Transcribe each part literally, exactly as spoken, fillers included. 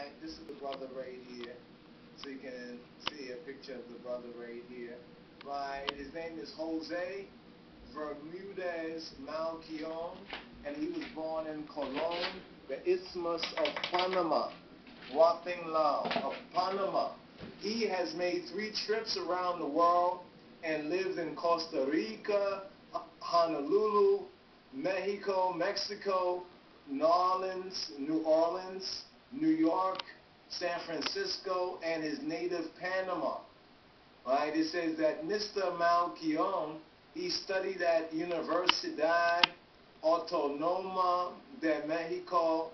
Right, this is the brother right here. So you can see a picture of the brother right here. Right, his name is Jose Bermudez Malquion, and he was born in Colón, the Isthmus of Panama, Huapinglao of Panama. He has made three trips around the world and lives in Costa Rica, Honolulu, Mexico, Mexico, New Orleans, New Orleans, New York, San Francisco, and his native Panama. Right? It says that Mister Malquion, he studied at Universidad Autónoma de México,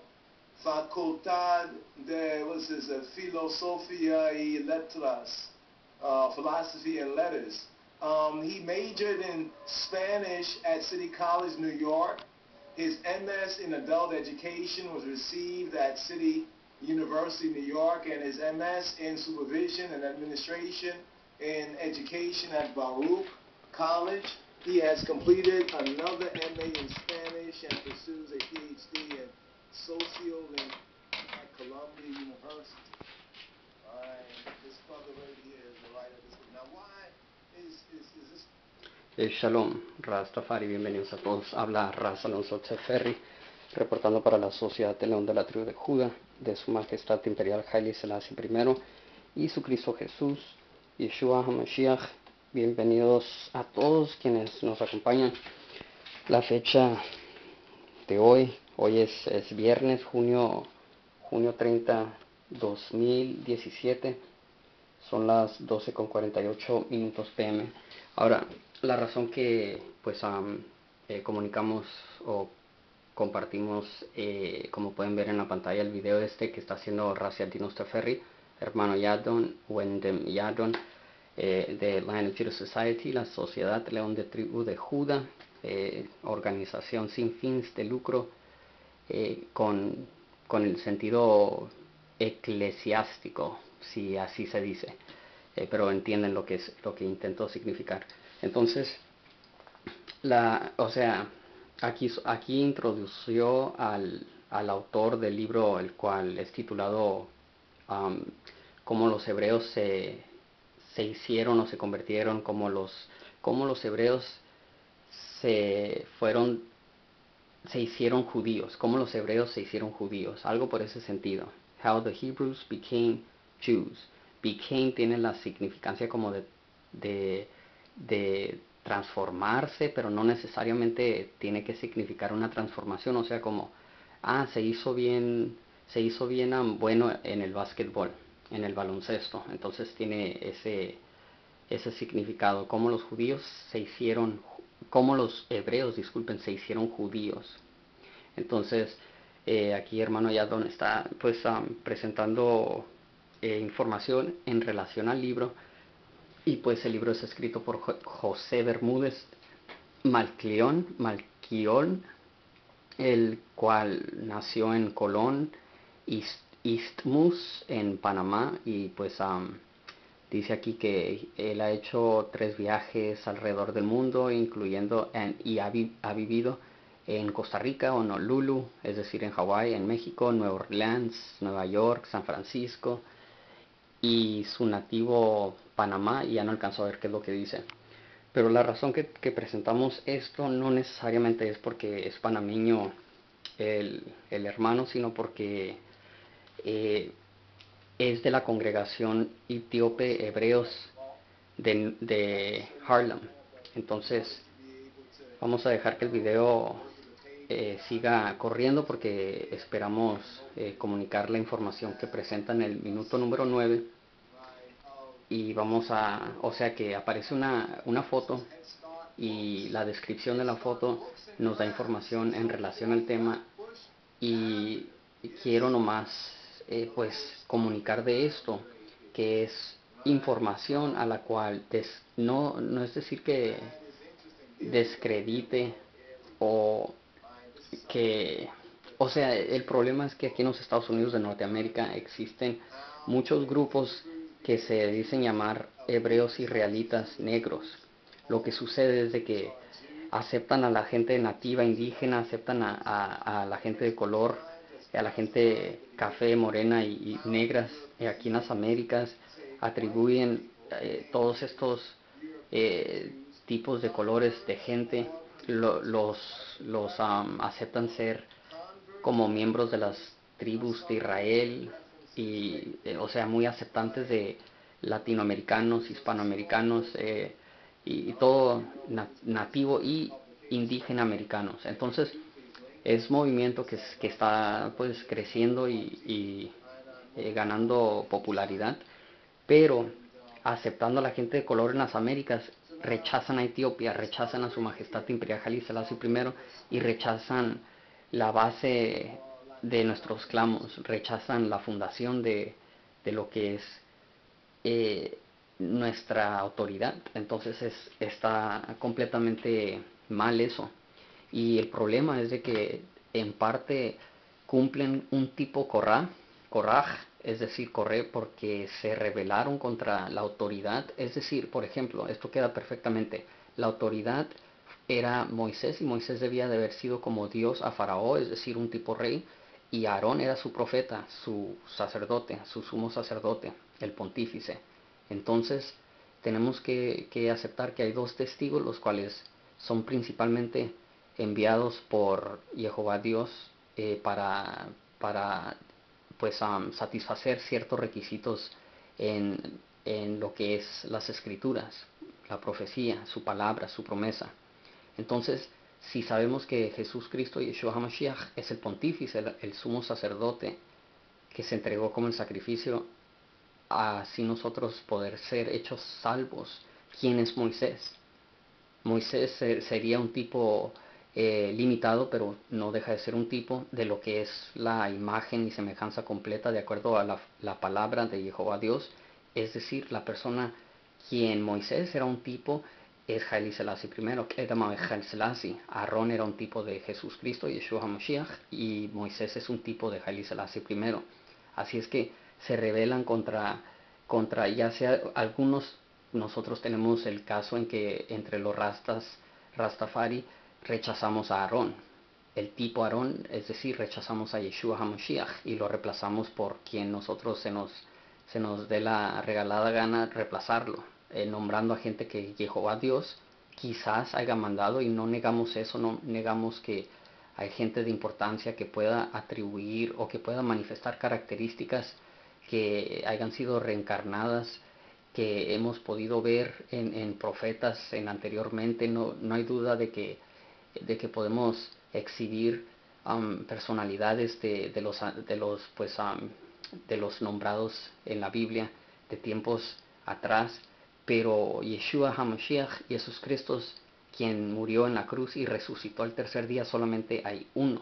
Facultad de, what's this, uh, Filosofía y Letras, uh, Philosophy and Letters. Um, he majored in Spanish at City College, New York. His M S in Adult Education was received at City University, New York, and his M S in Supervision and Administration in Education at Baruch College. He has completed another M A in Spanish and pursues a P H D in Sociology at Columbia University. Alright, this brother right here is the writer of this book. Now, why is, is, is this... Eh, Shalom, Rastafari, bienvenidos a todos. Habla Ras Alonso Tseferri, reportando para la Sociedad de León de la Tribu de Judá, de Su Majestad Imperial Haile Selassie primero y su Cristo Jesús, Yeshua HaMashiach. Bienvenidos a todos quienes nos acompañan. La fecha de hoy, hoy es, es viernes, junio, junio treinta, dos mil diecisiete. Son las doce con cuarenta y ocho minutos P M. Ahora, la razón que pues um, eh, comunicamos o compartimos, eh, como pueden ver en la pantalla, el video este que está haciendo Raziel Dinostaferri, hermano Yadon, Wendem Yadon, eh, de Lion of Judah Society, la Sociedad León de Tribu de Judá, eh, organización sin fines de lucro, eh, con, con el sentido eclesiástico, si así se dice, eh, pero entienden lo que es lo que intentó significar. Entonces, la, o sea, aquí, aquí introdució al, al autor del libro, el cual es titulado um, Cómo los hebreos se, se hicieron o se convirtieron, cómo los, cómo los hebreos se fueron, se hicieron judíos, cómo los hebreos se hicieron judíos, algo por ese sentido. How the Hebrews became Jews. Became tiene la significancia como de, de, de transformarse, pero no necesariamente tiene que significar una transformación, o sea, como, ah, se hizo bien, se hizo bien um, bueno en el básquetbol, en el baloncesto, entonces tiene ese, ese significado, como los judíos se hicieron, como los hebreos, disculpen, se hicieron judíos. Entonces, eh, aquí hermano Yadon está pues um, presentando eh, información en relación al libro, y pues el libro es escrito por Jo- José Bermúdez Malquión, Malquión, el cual nació en Colón, Ist- Isthmus, en Panamá, y pues um, dice aquí que él ha hecho tres viajes alrededor del mundo, incluyendo en, y ha, vi, ha vivido en Costa Rica, Honolulu, es decir, en Hawái, en México, Nueva Orleans, Nueva York, San Francisco, y su nativo Panamá, y ya no alcanzó a ver qué es lo que dice. Pero la razón que, que presentamos esto no necesariamente es porque es panameño el, el hermano, sino porque eh, es de la congregación etíope hebreos de, de Harlem. Entonces vamos a dejar que el video eh, siga corriendo, porque esperamos eh, comunicar la información que presenta en el minuto número nueve. Y vamos a, o sea que aparece una, una foto, y la descripción de la foto nos da información en relación al tema, y quiero nomás eh, pues comunicar de esto, que es información a la cual des, no, no es decir que descredite o que, o sea, el problema es que aquí en los Estados Unidos de Norteamérica existen muchos grupos que se dicen llamar hebreos israelitas negros. Lo que sucede es de que aceptan a la gente nativa indígena, aceptan a, a, a la gente de color, a la gente café, morena y, y negras eh, aquí en las Américas atribuyen eh, todos estos eh, tipos de colores de gente, lo, los, los um, aceptan ser como miembros de las tribus de Israel y eh, o sea muy aceptantes de latinoamericanos, hispanoamericanos eh, y, y todo na nativo y indígena americanos. Entonces es movimiento que, que está pues creciendo y, y eh, ganando popularidad, pero aceptando a la gente de color en las Américas, rechazan a Etiopía, rechazan a su majestad imperial Haile Selassie primero y rechazan la base de nuestros clamos, rechazan la fundación de, de lo que es eh, nuestra autoridad. Entonces es, está completamente mal eso. Y el problema es de que en parte cumplen un tipo corra, corraj, es decir, corre porque se rebelaron contra la autoridad. Es decir, por ejemplo, esto queda perfectamente. La autoridad era Moisés y Moisés debía de haber sido como Dios a Faraón, es decir, un tipo rey, y Aarón era su profeta, su sacerdote, su sumo sacerdote, el pontífice. Entonces tenemos que, que aceptar que hay dos testigos, los cuales son principalmente enviados por Jehová Dios eh, para, para pues um, satisfacer ciertos requisitos en, en lo que es las escrituras, la profecía, su palabra, su promesa. Entonces, si sabemos que Jesús Cristo, Yeshua HaMashiach, es el pontífice, el, el sumo sacerdote que se entregó como el sacrificio, así nosotros poder ser hechos salvos. ¿Quién es Moisés? Moisés sería un tipo eh, limitado, pero no deja de ser un tipo de lo que es la imagen y semejanza completa de acuerdo a la, la palabra de Jehová Dios. Es decir, la persona quien Moisés era un tipo es Haile Selassie primero, que era Haile Selassie. Aarón era un tipo de Jesús Cristo, Yeshua HaMashiach, y Moisés es un tipo de Haile Selassie primero. Así es que se rebelan contra, contra ya sea algunos. Nosotros tenemos el caso en que entre los rastas, Rastafari, rechazamos a Aarón, el tipo Aarón, es decir, rechazamos a Yeshua HaMashiach y lo reemplazamos por quien nosotros se nos, se nos dé la regalada gana reemplazarlo, eh, nombrando a gente que Jehová Dios quizás haya mandado, y no negamos eso, no negamos que hay gente de importancia que pueda atribuir o que pueda manifestar características que hayan sido reencarnadas, que hemos podido ver en, en profetas en anteriormente. No, no hay duda de que, de que podemos exhibir um, personalidades de, de, los, de, los, pues, um, de los nombrados en la Biblia de tiempos atrás, pero Yeshua HaMashiach, Jesús Cristo, quien murió en la cruz y resucitó al tercer día, solamente hay uno,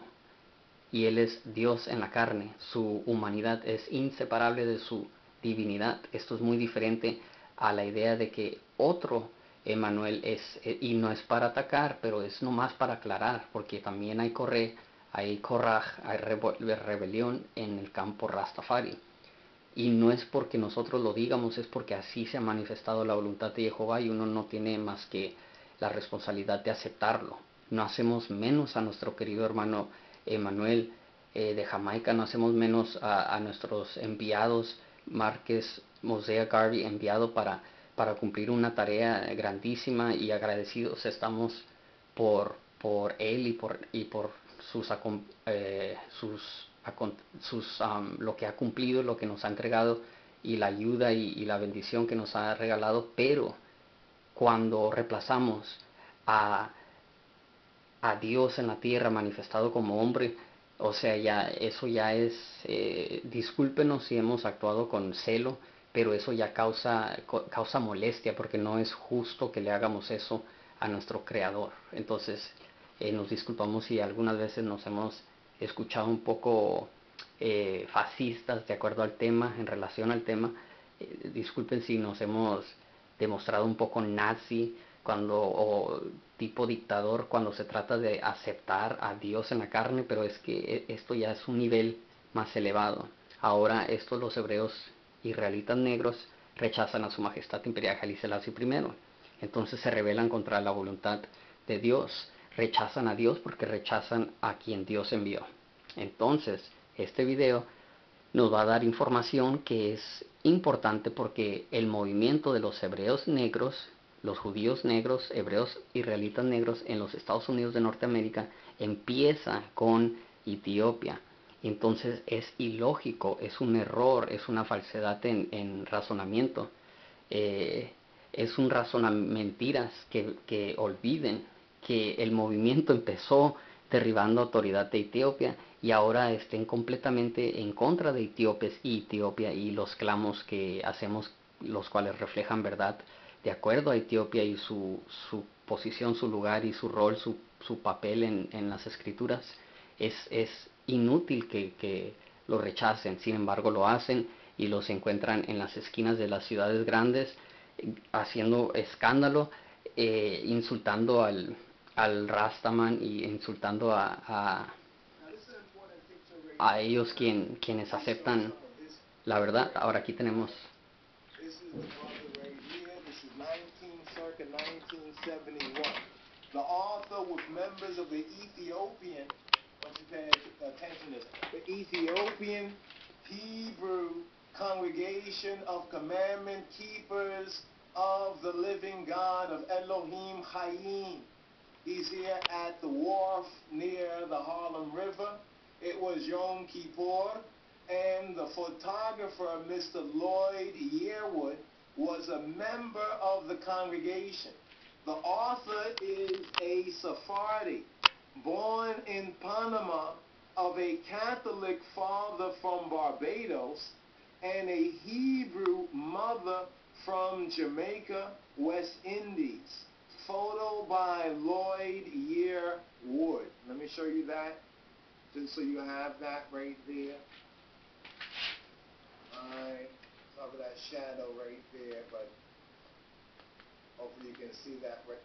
y Él es Dios en la carne. Su humanidad es inseparable de su divinidad. Esto es muy diferente a la idea de que otro Emmanuel es, y no es para atacar, pero es nomás para aclarar, porque también hay corre, hay corraj, hay rebelión en el campo Rastafari. Y no es porque nosotros lo digamos, es porque así se ha manifestado la voluntad de Jehová y uno no tiene más que la responsabilidad de aceptarlo. No hacemos menos a nuestro querido hermano Emanuel eh, de Jamaica, no hacemos menos a, a nuestros enviados, Márquez Mosea Garvey, enviado para, para cumplir una tarea grandísima, y agradecidos estamos por, por él y por, y por sus, eh, sus, sus um, lo que ha cumplido, lo que nos ha entregado y la ayuda y, y la bendición que nos ha regalado. Pero cuando reemplazamos a a Dios en la tierra manifestado como hombre, o sea, ya eso ya es, eh, discúlpenos si hemos actuado con celo, pero eso ya causa, causa molestia, porque no es justo que le hagamos eso a nuestro Creador. Entonces, eh, nos disculpamos si algunas veces nos hemos escuchado un poco eh, fascistas de acuerdo al tema, en relación al tema. Eh, disculpen si nos hemos demostrado un poco nazi cuando, o tipo dictador, cuando se trata de aceptar a Dios en la carne, pero es que esto ya es un nivel más elevado. Ahora estos, los hebreos israelitas negros, rechazan a su majestad imperial Haile Selassie primero. Entonces se rebelan contra la voluntad de Dios, rechazan a Dios porque rechazan a quien Dios envió. Entonces este video nos va a dar información que es importante porque el movimiento de los hebreos negros, los judíos negros, hebreos israelitas negros en los Estados Unidos de Norteamérica empieza con Etiopía. Entonces es ilógico, es un error, es una falsedad en, en razonamiento. Eh, es un razonamiento, mentiras que, que olviden que el movimiento empezó derribando autoridad de Etiopía y ahora estén completamente en contra de etíopes y Etiopía y los clamos que hacemos, los cuales reflejan verdad de acuerdo a Etiopía y su, su posición, su lugar y su rol, su, su papel en, en las escrituras. Es, es inútil que, que lo rechacen, sin embargo lo hacen y los encuentran en las esquinas de las ciudades grandes haciendo escándalo, eh, insultando al, al Rastaman y insultando a, a, a ellos quien, quienes aceptan la verdad. Ahora aquí tenemos the author with members of the Ethiopian, once you pay attention to this, the Ethiopian Hebrew Congregation of Commandment Keepers of the Living God of Elohim Hayim. He's here at the wharf near the Harlem River. It was Yom Kippur, and the photographer, Mister Lloyd Yearwood, was a member of the congregation. The author is a Sephardi, born in Panama, of a Catholic father from Barbados and a Hebrew mother from Jamaica, West Indies. Photo by Lloyd Yearwood. Let me show you that, just so you have that right there. Alright, top of that shadow right there, but hopefully you can see that right.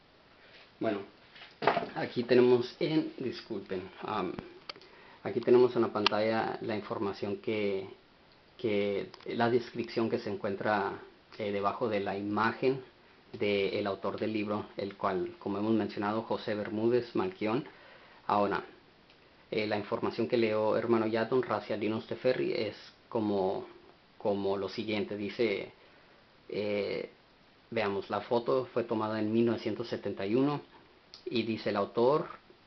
Bueno, aquí tenemos en, disculpen, um, aquí tenemos en la pantalla la información que, que la descripción que se encuentra eh, debajo de la imagen del autor del libro, el cual, como hemos mencionado, José Bermúdez Malquión. Ahora, eh, la información que leo hermano Yadon Racialinos Teferri es como, como lo siguiente, dice, eh, veamos, la foto fue tomada en mil novecientos setenta y uno y dice el autor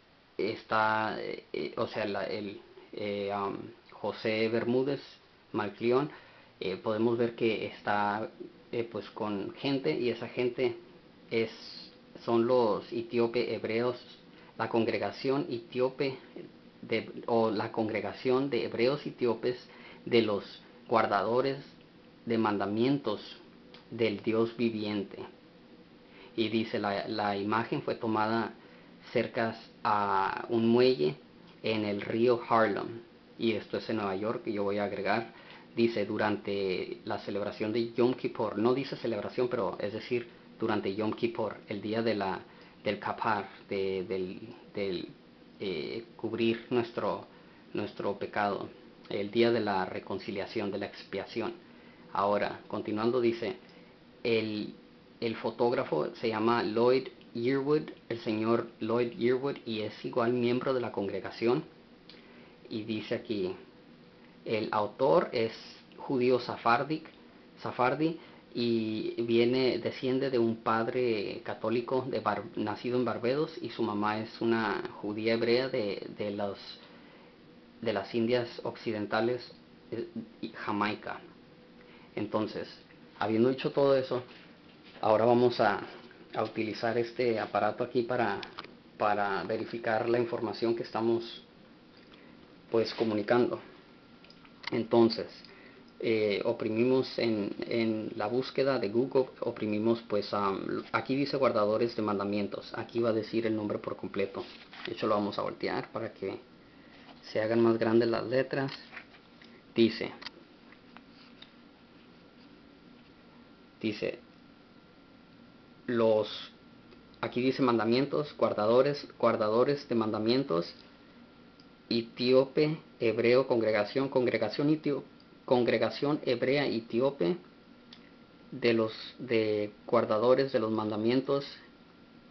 está, eh, o sea, la, el eh, um, José Bermúdez Malquión, eh, podemos ver que está eh, pues con gente y esa gente es, son los etíope hebreos, la congregación etíope de, o la congregación de hebreos etíopes de los guardadores de mandamientos del Dios viviente. Y dice la, la imagen fue tomada cerca a un muelle en el río Harlem, y esto es en Nueva York, y yo voy a agregar, dice durante la celebración de Yom Kippur, no dice celebración, pero es decir, durante Yom Kippur, el día de la, del kapar, de, del, del eh, cubrir nuestro, nuestro pecado, el día de la reconciliación, de la expiación. Ahora, continuando, dice, el, el fotógrafo se llama Lloyd Yearwood, el señor Lloyd Yearwood, y es igual miembro de la congregación. Y dice aquí, el autor es judío safárdic, safardí y viene, desciende de un padre católico de Bar, nacido en Barbados, y su mamá es una judía hebrea de, de, los, de las Indias Occidentales, eh, Jamaica. Entonces, habiendo dicho todo eso, ahora vamos a, a utilizar este aparato aquí para, para verificar la información que estamos pues comunicando. Entonces, eh, oprimimos en, en la búsqueda de Google, oprimimos pues um, aquí dice guardadores de mandamientos, aquí va a decir el nombre por completo. De hecho lo vamos a voltear para que se hagan más grandes las letras. Dice, dice, los, aquí dice mandamientos, guardadores, guardadores de mandamientos, etíope, hebreo, congregación, congregación etíope, congregación hebrea etíope, de los de guardadores de los mandamientos,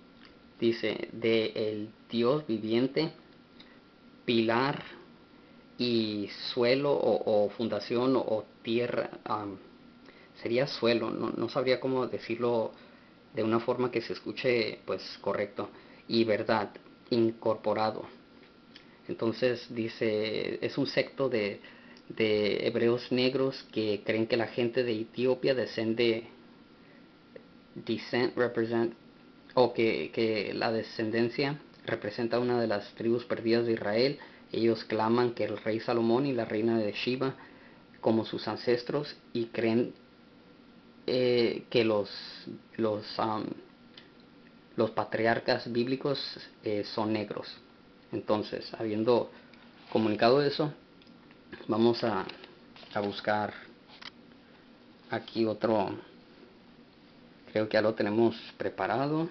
dice, de el Dios viviente, pilar y suelo o, o fundación o, o tierra, um, sería suelo, no, no sabría cómo decirlo de una forma que se escuche pues correcto, y verdad, incorporado. Entonces dice, es un secto de, de hebreos negros que creen que la gente de Etiopía descende, descent represent, o que, que la descendencia representa una de las tribus perdidas de Israel. Ellos claman que el rey Salomón y la reina de Sheba como sus ancestros, y creen eh, que los los um, los patriarcas bíblicos eh, son negros. Entonces, habiendo comunicado eso, vamos a, a buscar aquí otro. Creo que ya lo tenemos preparado.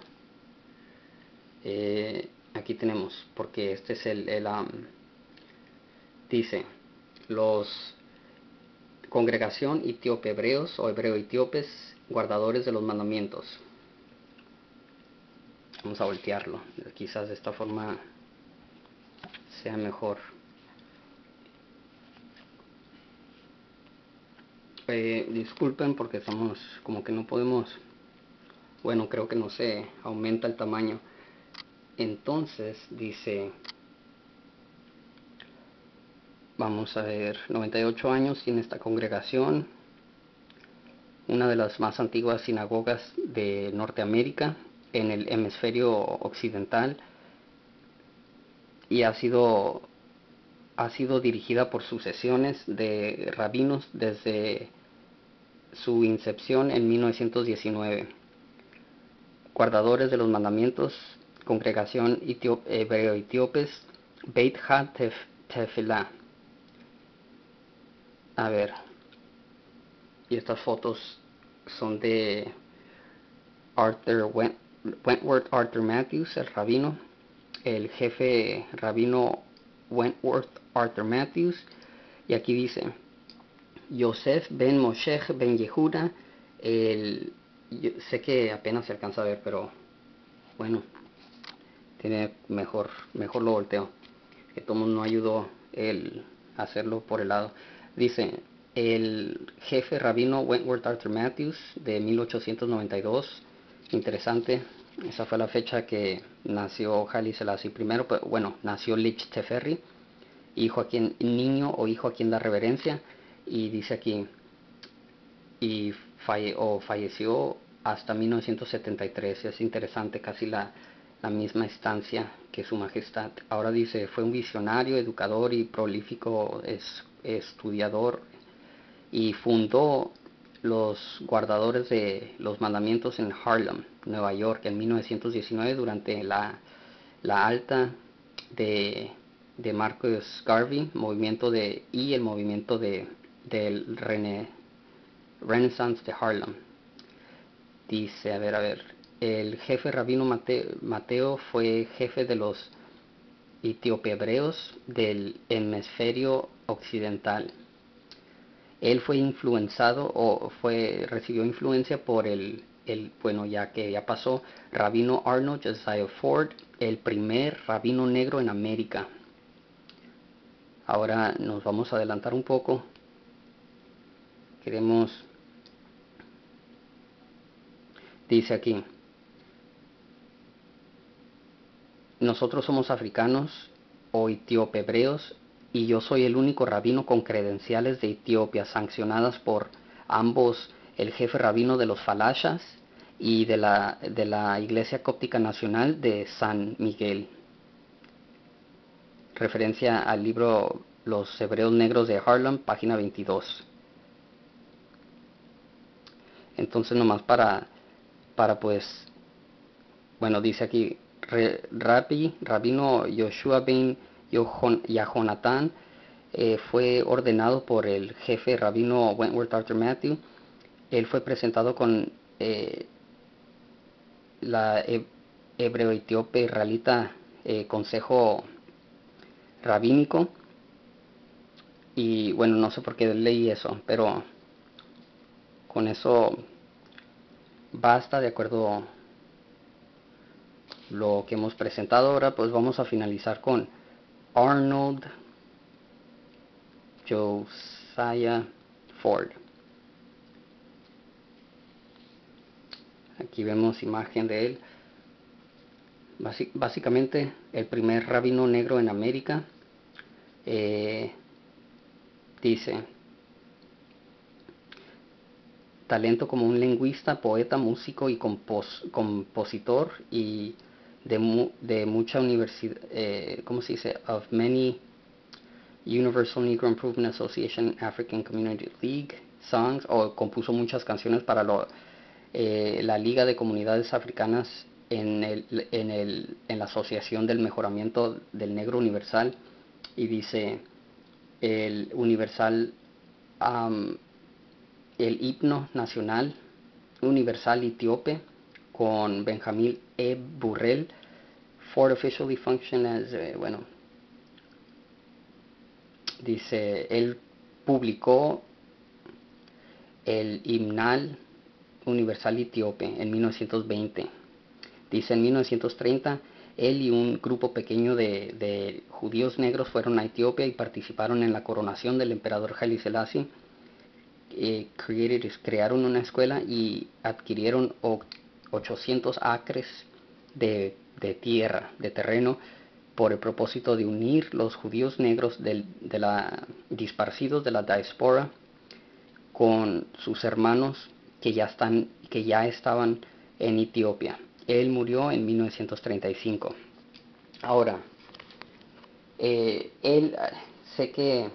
Eh, aquí tenemos, porque este es el, el um, dice, los congregación etíope hebreos o hebreo etíopes, guardadores de los mandamientos. Vamos a voltearlo, quizás de esta forma sea mejor. Eh, disculpen porque estamos como que no podemos, bueno, creo que no se aumenta el tamaño. Entonces dice, vamos a ver, noventa y ocho años tiene esta congregación, una de las más antiguas sinagogas de Norteamérica en el hemisferio occidental, y ha sido ha sido dirigida por sucesiones de rabinos desde su incepción en mil novecientos diecinueve. Guardadores de los mandamientos, congregación hebreo-etíopes, Beit Ha-Tefillah. A ver, y estas fotos son de Arthur Wentworth Arthur Matthews, el rabino, el jefe rabino Wentworth Arthur Matthews, y aquí dice Yosef ben Moshe ben Yehuda, el, yo sé que apenas se alcanza a ver, pero bueno, tiene mejor, mejor lo volteo, que todo no ayudó el hacerlo por el lado. Dice, el jefe rabino Wentworth Arthur Matthews, de mil ochocientos noventa y dos, interesante, esa fue la fecha que nació Haile Selassie primero, pero bueno, nació Lich Teferri, hijo a quien, niño o hijo a quien da reverencia, y dice aquí, y falle, o falleció hasta mil novecientos setenta y tres, es interesante, casi la, la misma estancia que su majestad. Ahora dice, fue un visionario, educador y prolífico es, estudiador, y fundó los guardadores de los mandamientos en Harlem, Nueva York, en mil novecientos diecinueve, durante la, la alta de, de Marcus Garvey, movimiento de, y el movimiento de, del René, Renaissance de Harlem. Dice, a ver, a ver, el jefe rabino Mateo, Mateo fue jefe de los etíope hebreos del hemisferio occidental. Él fue influenciado o fue recibió influencia por el, el bueno, ya que ya pasó, rabino Arnold Josiah Ford, el primer rabino negro en América. Ahora nos vamos a adelantar un poco. Queremos, dice aquí, nosotros somos africanos o etíope hebreos, y yo soy el único rabino con credenciales de Etiopía sancionadas por ambos, el jefe rabino de los falashas y de la, de la Iglesia Cóptica Nacional de San Miguel. Referencia al libro Los Hebreos Negros de Harlem, página veintidós. Entonces nomás para, para pues, bueno, dice aquí, Rabbi, Rabino Yoshua ben Yahonatán, eh, fue ordenado por el jefe rabino Wentworth Arthur Matthew. Él fue presentado con eh, la hebreo-etíope israelita eh, consejo rabínico, y bueno, no sé por qué leí eso, pero con eso basta, de acuerdo lo que hemos presentado. Ahora pues vamos a finalizar con Arnold Josiah Ford. Aquí vemos imagen de él. Básicamente el primer rabino negro en América. Eh, dice: talento como un lingüista, poeta, músico y compos compositor, y de, mu de mucha universidad, eh, ¿cómo se dice? Of many Universal Negro Improvement Association, African Community League songs, o compuso muchas canciones para lo, eh, la Liga de Comunidades Africanas en, el, en, el, en la Asociación del Mejoramiento del Negro Universal. Y dice el Universal, um, el himno nacional universal etíope con Benjamin E. Burrell. Ford officially functioned as, eh, bueno, dice, él publicó el himnal universal etíope en mil novecientos veinte. Dice, en mil novecientos treinta, él y un grupo pequeño de, de judíos negros fueron a Etiopía y participaron en la coronación del emperador Haile Selassie. Eh, created, crearon una escuela y adquirieron ochocientos acres de, de tierra, de terreno, por el propósito de unir los judíos negros del, de la, disparcidos de la diáspora con sus hermanos que ya, están, que ya estaban en Etiopía. Él murió en mil novecientos treinta y cinco. Ahora, eh, él, sé que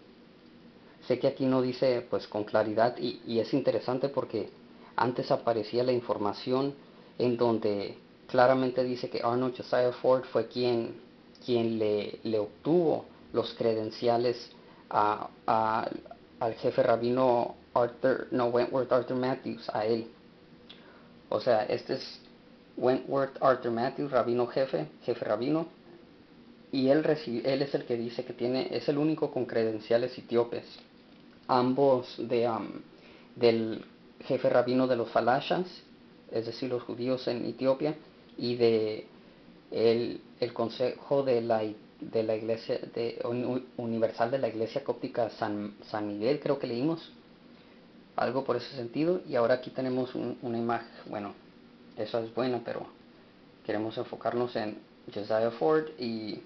sé que aquí no dice pues con claridad, y, y es interesante porque antes aparecía la información en donde claramente dice que Arnold Josiah Ford fue quien, quien le, le obtuvo los credenciales a, a, al jefe rabino Arthur, no, Wentworth Arthur Matthews, a él. O sea, este es Wentworth Arthur Matthews, rabino jefe, jefe rabino, y él, recibe, él es el que dice que tiene, es el único con credenciales etíopes. Ambos de, um, del jefe rabino de los falashas, es decir, los judíos en Etiopía, y de el, el consejo de la, de la iglesia de, universal de la iglesia cóptica San, San Miguel, creo que leímos algo por ese sentido. Y ahora aquí tenemos un, una imagen, bueno, esa es buena, pero queremos enfocarnos en Josiah Ford, y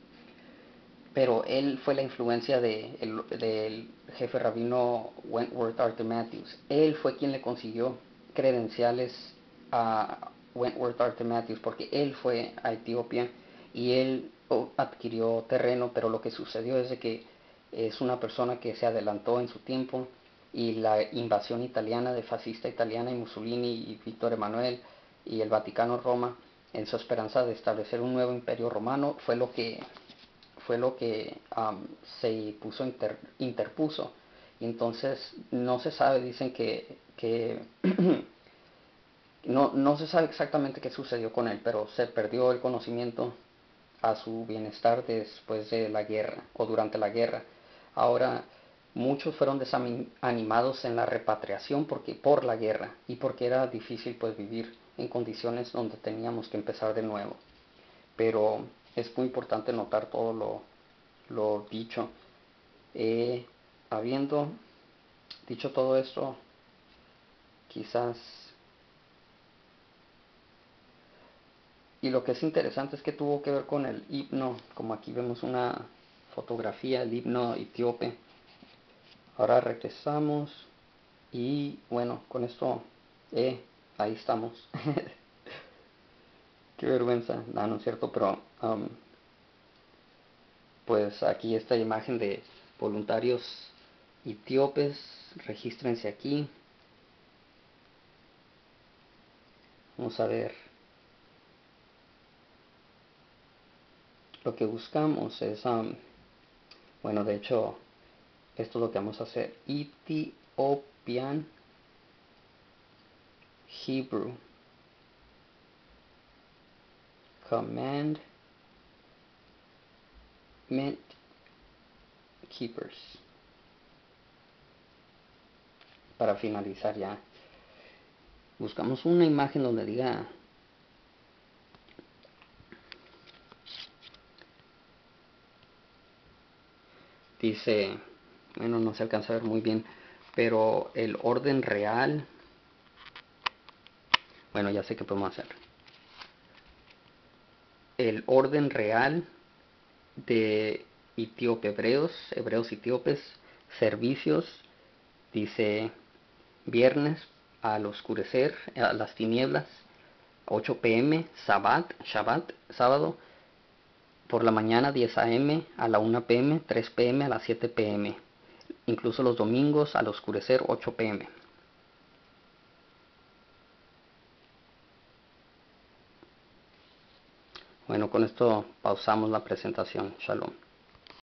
pero él fue la influencia de, el, del jefe rabino Wentworth Arthur Matthews. Él fue quien le consiguió credenciales a Wentworth Arthur Matthews, porque él fue a Etiopía y él adquirió terreno, pero lo que sucedió es de que es una persona que se adelantó en su tiempo, y la invasión italiana de fascista italiana y Mussolini y Víctor Emanuel y el Vaticano Roma, en su esperanza de establecer un nuevo imperio romano, fue lo que fue lo que um, se puso inter, interpuso. Y entonces no se sabe, dicen que, que no, no se sabe exactamente qué sucedió con él, pero se perdió el conocimiento a su bienestar después de la guerra o durante la guerra. Ahora, muchos fueron desanimados en la repatriación porque, por la guerra, y porque era difícil pues vivir en condiciones donde teníamos que empezar de nuevo. Pero es muy importante notar todo lo, lo dicho. Eh, habiendo dicho todo esto, quizás, y lo que es interesante es que tuvo que ver con el himno, como aquí vemos una fotografía, el himno etíope. Ahora regresamos y bueno, con esto, eh, ahí estamos. Qué vergüenza, no, no es cierto, pero um, pues aquí esta imagen de voluntarios etíopes, regístrense aquí. Vamos a ver. Lo que buscamos es, um, bueno, de hecho, esto es lo que vamos a hacer. Ethiopian Hebrew Commandment Keepers. Para finalizar ya, buscamos una imagen donde diga dice Bueno, no se alcanza a ver muy bien, pero el orden real, bueno, ya sé qué podemos hacer. El orden real de etíope hebreos, hebreos etíopes, servicios, dice viernes al oscurecer, a las tinieblas, ocho p m, Shabbat, Shabbat, sábado, por la mañana diez a m, a la una p m, tres p m, a las siete p m, incluso los domingos al oscurecer ocho p m. Bueno, con esto pausamos la presentación. Shalom.